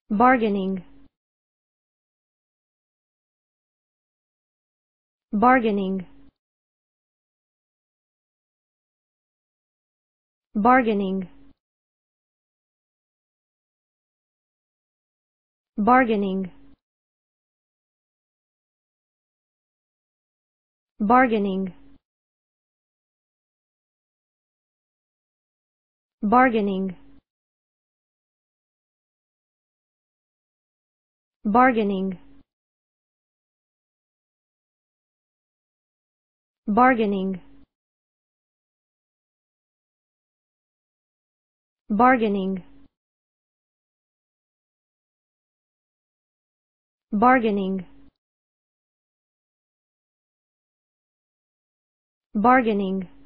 bargaining, bargaining, bargaining, bargaining, bargaining, bargaining, bargaining, bargaining, bargaining, bargaining, bargaining,